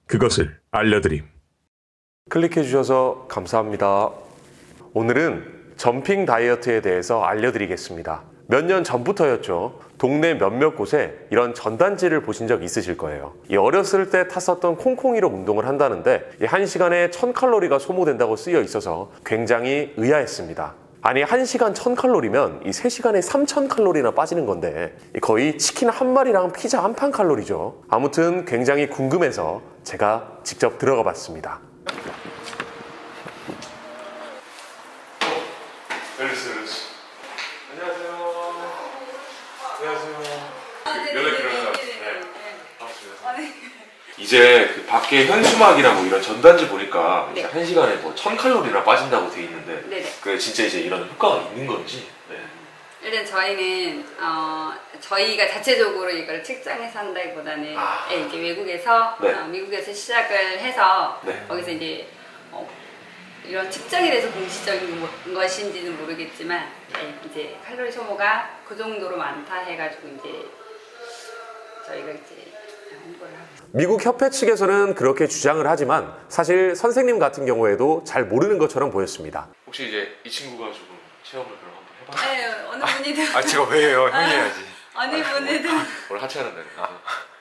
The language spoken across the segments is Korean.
그것을 알려드림. 클릭해 주셔서 감사합니다. 오늘은 점핑 다이어트에 대해서 알려드리겠습니다. 몇 년 전부터였죠. 동네 몇몇 곳에 이런 전단지를 보신 적 있으실 거예요. 어렸을 때 탔었던 콩콩이로 운동을 한다는데 1시간에 1000칼로리가 소모된다고 쓰여 있어서 굉장히 의아했습니다. 아니 1시간 1000칼로리면 3시간에 3000칼로리나 빠지는 건데 거의 치킨 한 마리랑 피자 한 판 칼로리죠. 아무튼 굉장히 궁금해서 제가 직접 들어가 봤습니다. 이제 그 밖에 현수막이랑 이런 전단지 보니까 네. 1시간에 1000칼로리나 빠진다고 돼 있는데 네네. 그 진짜 이제 이런 효과가 있는 건지. 네. 일단 저희는 저희가 자체적으로 이걸 측정해서 한다기보다는 이제 외국에서 네. 미국에서 시작을 해서 네. 거기서 이제 이런 측정에 대해서 공식적인 것인지는 모르겠지만 이제 칼로리 소모가 그 정도로 많다 해가지고 이제 저희가 이제 홍보를 하고. 미국 협회 측에서는 그렇게 주장을 하지만 사실 선생님 같은 경우에도 잘 모르는 것처럼 보였습니다. 혹시 이제 이 친구가 조금 체험을 그럼 한번 해봐요? 네, 어느 분이든. 제가 왜 해요? 형이 해야지. 어느 분이든. 오늘 하체 하는 날이에요.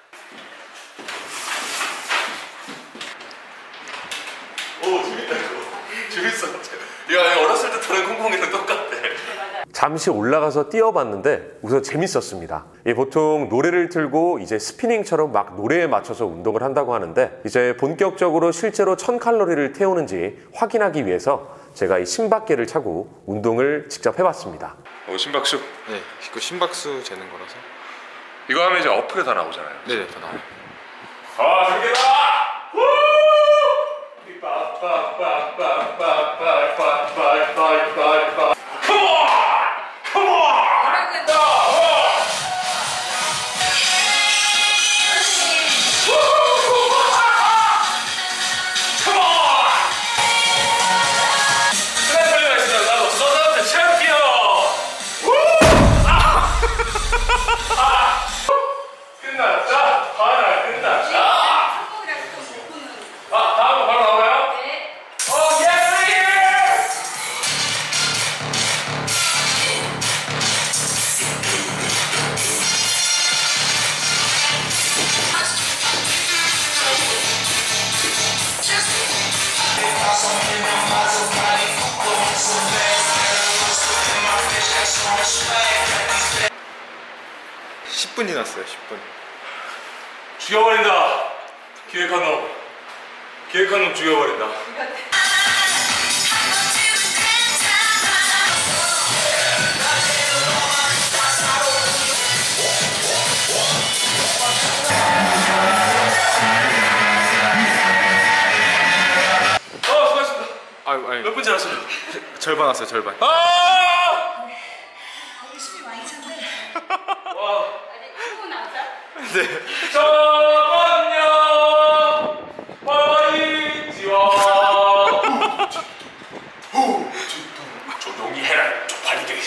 오 재밌다 이거. 재밌어. 야 어렸을 때 타는 콩콩이랑 똑같아. 잠시 올라가서 뛰어봤는데 우선 재밌었습니다. 보통 노래를 틀고 이제 스피닝처럼 막 노래에 맞춰서 운동을 한다고 하는데 이제 본격적으로 실제로 1000칼로리를 태우는지 확인하기 위해서 제가 이 심박계를 차고 운동을 직접 해봤습니다. 심박수? 네, 그 심박수 재는 거라서. 이거 하면 이제 어플에 다 나오잖아요. 네, 다 나와요. 재밌다! 분이 났어요. 10분. 죽여버린다. 기획한 놈. 기획한 놈 죽여버린다. 수고하셨습니다. 몇 분 지났어요? 절반 왔어요. 절반. 열심히 많이 찼네. 와. 아직 1분 남았어? 네. 잠깐요. 파이지와. 조용히 해라. 쪽팔리게.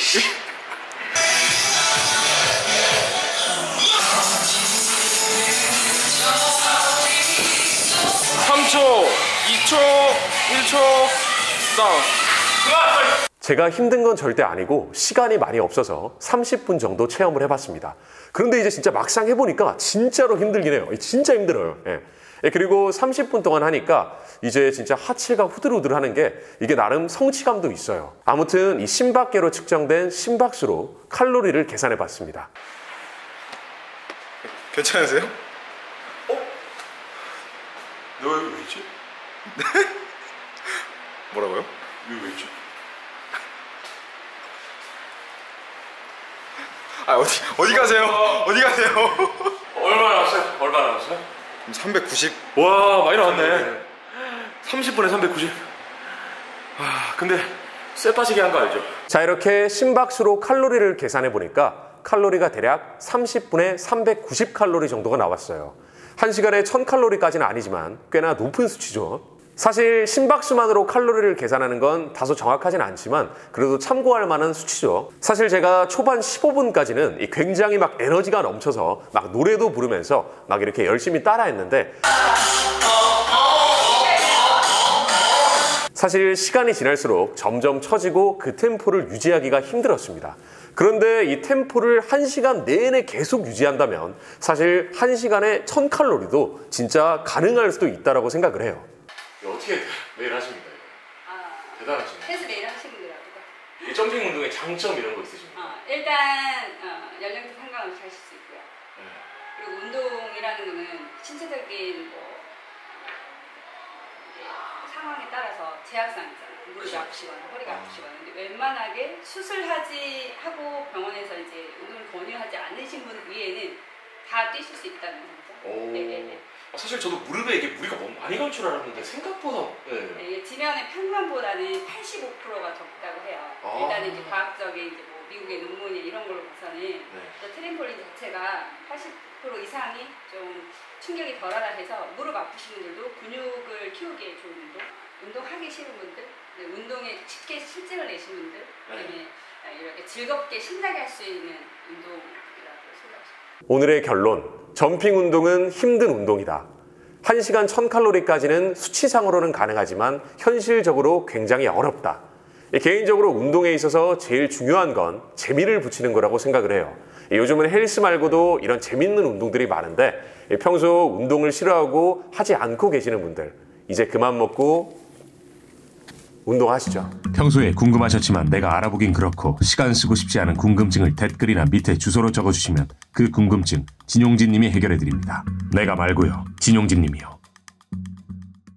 3초, 2초, 1초, 다운. 제가 힘든 건 절대 아니고 시간이 많이 없어서 30분 정도 체험을 해봤습니다. 그런데 이제 진짜 막상 해보니까 진짜로 힘들긴 해요. 진짜 힘들어요. 그리고 30분 동안 하니까 이제 진짜 하체가 후들후들 하는 게 이게 나름 성취감도 있어요. 아무튼 이 심박계로 측정된 심박수로 칼로리를 계산해 봤습니다. 괜찮으세요? 너 여기 왜 있지? 뭐라고요? 여기 왜 있지? 어디 가세요? 어디 가세요? 얼마 나왔어요? 얼마 나왔어요? 390. 와 많이 나왔네. 30분에 390. 근데 쇠 빠지게 한 거 알죠? 자, 이렇게 심박수로 칼로리를 계산해 보니까 칼로리가 대략 30분에 390칼로리 정도가 나왔어요. 1시간에 1000칼로리까지는 아니지만 꽤나 높은 수치죠. 사실 심박수만으로 칼로리를 계산하는 건 다소 정확하진 않지만 그래도 참고할 만한 수치죠. 사실 제가 초반 15분까지는 굉장히 막 에너지가 넘쳐서 막 노래도 부르면서 막 이렇게 열심히 따라했는데 사실 시간이 지날수록 점점 처지고 그 템포를 유지하기가 힘들었습니다. 그런데 이 템포를 1시간 내내 계속 유지한다면 사실 1시간에 1000칼로리도 진짜 가능할 수도 있다고 생각을 해요. 어떻게 매일 하십니까? 대단하시네요. 헬스 매일 하시는 분들하고 이 점핑 운동의 장점 이런 거 있으십니까? 일단 연령대 상관없이 하실 수 있고요. 그리고 운동이라는 거는 신체적인 상황에 따라서 제약사항이 있잖아요. 무릎이 아프시거나 허리가 아프시거나. 근데 웬만하게 하고 병원에서 이제 운동을 권유하지 않으신 분 위에는 다 뛰실 수 있다는 거죠. 네네네. 사실 저도 무릎에 이게 무리가 너무 많이 갈 줄 알았는데 생각보다 네, 지면의 평균보다는 85%가 적다고 해요. 일단은 이제 과학적인 이제 뭐 미국의 논문이 이런 걸로 봐서는 트램폴린 자체가 80% 이상이 좀 충격이 덜하다 해서 무릎 아프신 분들도 근육을 키우기에 좋은 운동하기 싫은 분들, 운동에 쉽게 실증을 내신 분들, 그다음에 이렇게 즐겁게 신나게 할 수 있는 운동이라고 생각하십니다. 오늘의 결론, 점핑 운동은 힘든 운동이다. 1시간 1000칼로리까지는 수치상으로는 가능하지만 현실적으로 굉장히 어렵다. 개인적으로 운동에 있어서 제일 중요한 건 재미를 붙이는 거라고 생각을 해요. 요즘은 헬스 말고도 이런 재밌는 운동들이 많은데 평소 운동을 싫어하고 하지 않고 계시는 분들, 이제 그만 먹고 운동하시죠. 평소에 궁금하셨지만 내가 알아보긴 그렇고 시간 쓰고 싶지 않은 궁금증을 댓글이나 밑에 주소로 적어주시면 그 궁금증 진용진 님이 해결해드립니다. 내가 말고요, 진용진 님이요.